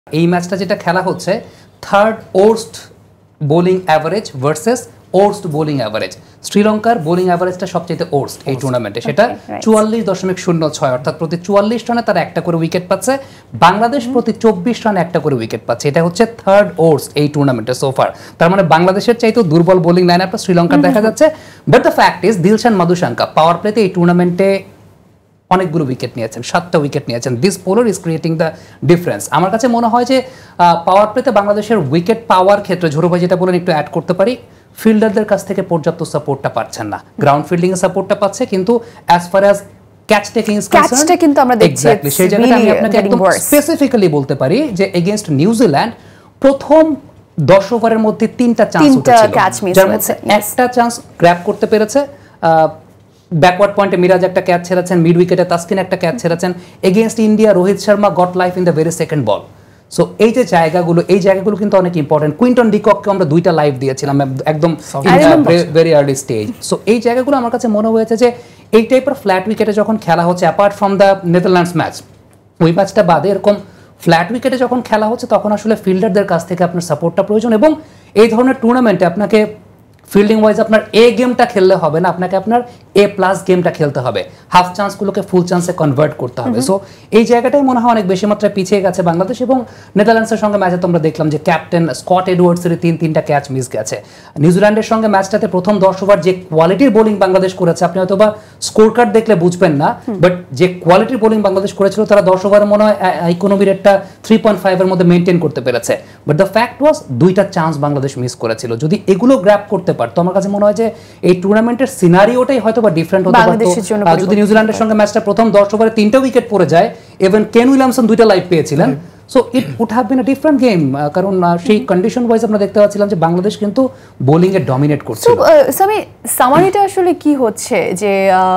এই ম্যাচটা যেটা খেলা হচ্ছে third worst bowling average versus worst bowling average. শ্রীলঙ্কার বোলিং অ্যাভারেজটা সবচেয়ে ওর্স্ট এই টুর্নামেন্টে, সেটা 44.06, অর্থাৎ প্রতি 44 রানে তারা একটা করে উইকেট পাচ্ছে। বাংলাদেশ প্রতি 24 রানে একটা করে উইকেট পাচ্ছে। এটা হচ্ছে থার্ড ওর্স্ট এই টুর্নামেন্টে সোফার। তার মানে বাংলাদেশের চাইতেও দুর্বল বোলিং লাইন আপটা শ্রীলঙ্কার দেখা যাচ্ছে। But the fact is Dilshan Madushanka power প্লেতে এই টুর্নামেন্টে অনেকগুলো উইকেট নিয়েছেন, 7টা উইকেট নিয়েছেন। This bowler is creating the difference. আমার কাছে মনে হয় যে পাওয়ার প্লেতে বাংলাদেশের উইকেট পাওয়ার ক্ষেত্রে ঝোরো ভাই যেটা বলেন একটু অ্যাড করতে পারি, ফিল্ডারদের কাছ থেকে পর্যাপ্ত সাপোর্টটা পাচ্ছেন না। গ্রাউন্ড ফিল্ডিং এ সাপোর্টটা পাচ্ছে, কিন্তু as far as catch taking is concern কিন্তু আমরা দেখছি এক্স্যাক্টলি সেই জায়গাটা আমি আপনাকে একদম স্পেসিফিক্যালি বলতে পারি যে এগেইনস্ট নিউজিল্যান্ড প্রথম 10 ওভারের মধ্যে 3টা চান্স উঠেছিল, যার মধ্যে একটা চান্স গ্র্যাব করতে পেরেছে। ব্যাকওয়ার্ড পয়েন্টে মিরাজ একটা ক্যাচ ছেড়েছেন, মিড উইকেটে তাসকিন একটা ক্যাচ ছেড়েছেন। Against India Rohit Sharma got life in the very second ball. So এই যে জায়গাগুলো কিন্তু অনেক ইম্পর্টেন্ট। কুইন্টন ডিকককে আমরা 2টা লাইভ দিয়েছিলাম একদম ভেরি আর্লি স্টেজ। সো এই জায়গাগুলো আমার কাছে মনে হয়েছে যে এই টাইপের ফ্ল্যাট উইকেটে যখন খেলা হচ্ছে, apart from the Netherlands match, ওই ম্যাচটা বাদে এরকম ফ্ল্যাট উইকেটে যখন খেলা হচ্ছে তখন আসলে ফিল্ডারদের কাছ থেকে আপনার সাপোর্টটা প্রয়োজন। এবং এই ধরনের টুর্নামেন্টে আপনাকে ফিল্ডিং ওয়াইজ আপনার এ গেমটা খেললে হবে না, আপনাকে আপনার এ প্লাস গেমটা খেলতে হবে, হাফ চান্সগুলোকে ফুল চান্সে কনভার্ট করতে হবে। সো এই জায়গাটাই মনে হয় অনেক বেশি মাত্রায় পিছিয়ে গেছে বাংলাদেশ। এবং নেদারল্যান্ডসের সঙ্গে ম্যাচে তোমরা দেখলাম যে ক্যাপ্টেন স্কট এডওয়ার্ডসের 3টা ক্যাচ মিস গেছে। নিউজিল্যান্ডের সঙ্গে ম্যাচটাতে প্রথম 10 ওভার যে কোয়ালিটির বোলিং বাংলাদেশ করেছে, আপনি হয়তো বা স্কোর কার্ড দেখলে বুঝবেন না, বাট যে কোয়ালিটির বোলিং বাংলাদেশ করেছিল তারা 10 ওভারে মনে হয় ইকোনমি রেটটা 3.5 এর মধ্যে মেনটেন করতে পেরেছে। বাট দ্য ফ্যাক্ট ওয়াজ 2টা চান্স বাংলাদেশ মিস করেছিল। যদি এগুলো গ্র্যাব করতে পারতো, আমার কাছে মনে হয় যে এই টুর্নামেন্টের সিনারিওটাই হয়তো বা ডিফারেন্ট হতে পারতো। যদি নিউজিল্যান্ডের সঙ্গে ম্যাচটা প্রথম 10 ওভারে 3টা উইকেট পড়ে যায়, ইভেন কেন উইলিয়ামসন 2টা লাইভ পেয়েছিলেন, so it would have been a different game. কারণ সেই কন্ডিশন ওয়াইজ আমরা দেখতে পাচ্ছিলাম যে বাংলাদেশ কিন্তু বোলিং এ ডমিনেট করছিল। সামি সামারিটা আসলে কি হচ্ছে যে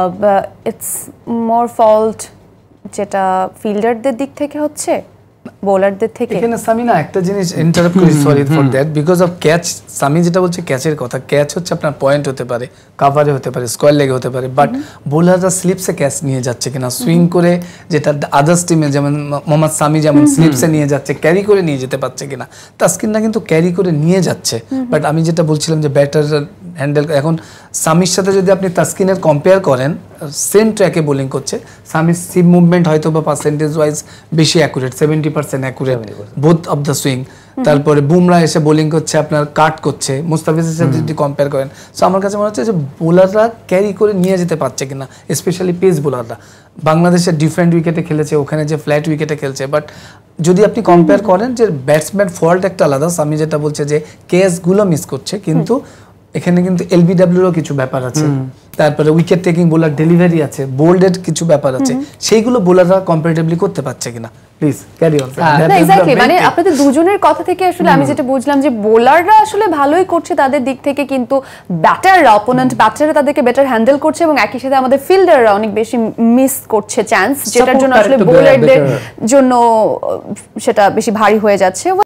ইটস মোর ফল্ট যেটা ফিল্ডারদের দিক থেকে হচ্ছে বোলারদের থেকে? এখানে সামি না একটা জিনিস ইন্টারাপ্ট করি, sorry for that, because of catch. Shami যেটা বলছে ক্যাচের কথা, ক্যাচ হচ্ছে আপনার পয়েন্ট হতে পারে, কাভারে হতে পারে, স্কোয়ার লেগে হতে পারে, বাট বোলাররা স্লিপসে ক্যাচ নিয়ে যাচ্ছে কিনা, সুইং করে, যেটা আদার্স টিমে যেমন মোহাম্মদ সামি যেমন স্লিপসে নিয়ে যাচ্ছে, ক্যারি করে নিয়ে যেতে পারছে কিনা। তাসকিনরা কিন্তু ক্যারি করে নিয়ে যাচ্ছে, বাট আমি যেটা বলছিলাম যে ব্যাটার হ্যান্ডেল, এখন সামির সাথে যদি আপনি তাসকিনের কম্পেয়ার করেন, সেম ট্র্যাকে বোলিং করছে, সামির সিপ মুভমেন্ট হয়তো বা পার্সেন্টেজ ওয়াইজ বেশি accurate, 70% accurate both of the swing. তারপরে বুমরা এসে বোলিং করছে, আপনার কাট করছে, মুস্তাফিজের সাথে যদি কম্পেয়ার করেন। সো আমার কাছে মনে হচ্ছে যে বোলাররা ক্যারি করে নিয়ে যেতে পারছে কিনা, স্পেশালি পেস বোলাররা। বাংলাদেশের ডিফারেন্ট উইকেটে খেলেছে, ওখানে যে ফ্ল্যাট উইকেটে খেলছে, বাট যদি আপনি কম্পেয়ার করেন যে ব্যাটসম্যান ফল্ট একটা আলাদা, আমি যেটা বলছে যে ক্যাচগুলো মিস করছে, কিন্তু এখানে কিন্তু এলবিডব্লিউরও কিছু ব্যাপার আছে, তারপরে উইকেট টেকিং বোলার ডেলিভারি আছে, বোল্ডের কিছু ব্যাপার আছে, সেইগুলো বোলাররা কম্পারেটিভলি করতে পারছে কিনা। Please carry on. না এক্স্যাক্টলি, মানে আপনাদের দুজনের কথা থেকে আসলে আমি যেটা বুঝলাম যে বোলাররা আসলে ভালোই করছে তাদের দিক থেকে, কিন্তু ব্যাটাররা, অপোনেন্ট ব্যাটাররা তাদেরকে বেটার হ্যান্ডেল করছে, এবং একই সাথে আমাদের ফিল্ডাররা অনেক বেশি মিস করছে চান্স, যেটার জন্য আসলে বোলারদের জন্য সেটা বেশি ভারী হয়ে যাচ্ছে।